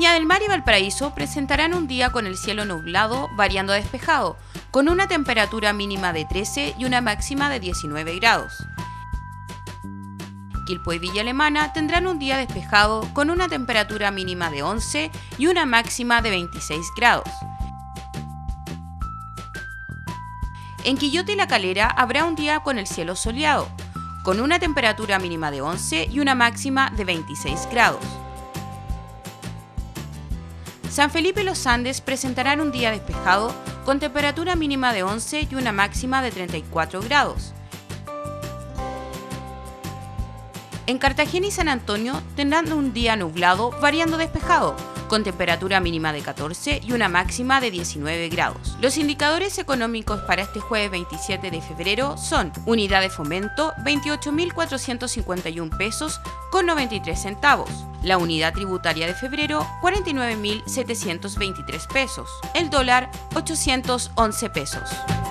Viña del Mar y Valparaíso presentarán un día con el cielo nublado variando a despejado, con una temperatura mínima de 13 y una máxima de 19 grados. Quilpué y Villa Alemana tendrán un día despejado con una temperatura mínima de 11 y una máxima de 26 grados. En Quillota y La Calera habrá un día con el cielo soleado, con una temperatura mínima de 11 y una máxima de 26 grados. San Felipe y Los Andes presentarán un día despejado con temperatura mínima de 11 y una máxima de 34 grados. En Cartagena y San Antonio tendrán un día nublado variando despejado, con temperatura mínima de 14 y una máxima de 19 grados. Los indicadores económicos para este jueves 27 de febrero son: unidad de fomento 28.451 pesos con 93 centavos. La unidad tributaria de febrero 49.723 pesos. El dólar 811 pesos.